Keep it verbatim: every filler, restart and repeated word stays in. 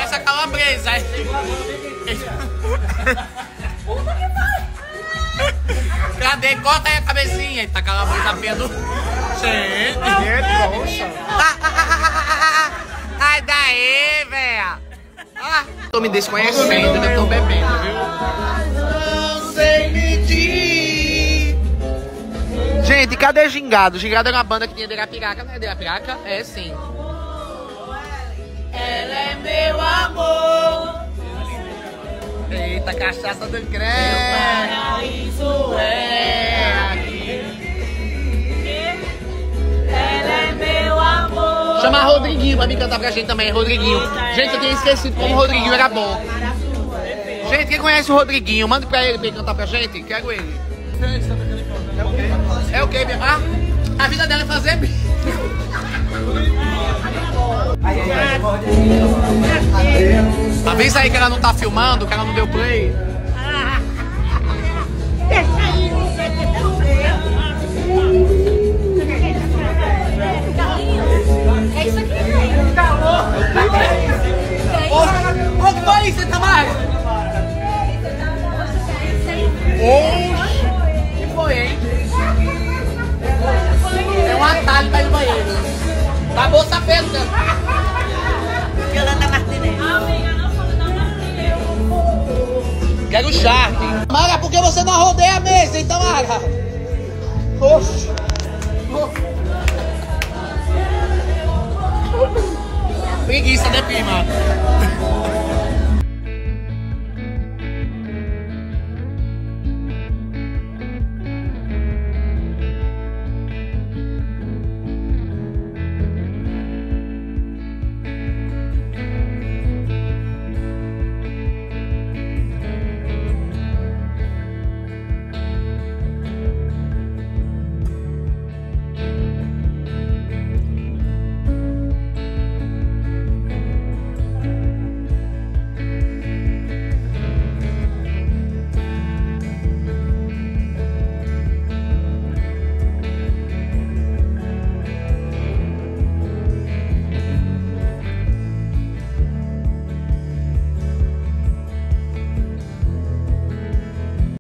essa calabresa. Cadê? Corta aí a cabecinha. Eita, calabresa pelo... Gente. Sai daí, velho. Ah, tô me desconhecendo, eu tô bebendo, viu? Não sei medir. Gente, cadê Gingado? Gingado era uma banda que tinha de Arapiraca, não é de Arapiraca? É sim. Ela é meu amor. Eita, cachaça do creme. Paraíso é aqui. Ela é meu amor. Chama Rodriguinho pra me cantar pra gente também, Rodriguinho. Gente, eu tinha esquecido como o Rodriguinho era bom. Gente, quem conhece o Rodriguinho, manda pra ele pra ele cantar pra gente. Quero ele. É o quê? Ah, a vida dela é fazer bico. Avisa aí que ela não tá filmando, que ela não deu play. É isso aqui, velho. Tá louco? Ô, que foi isso, Tamara? Oxi, que foi, hein? É um atalho pra ir no banheiro. Da bolsa preta. Yolanda Martinez. Quero charque. Tamara, por que você não rodeia a mesa, hein, Tamara? Oxi. Preguiça, né, prima?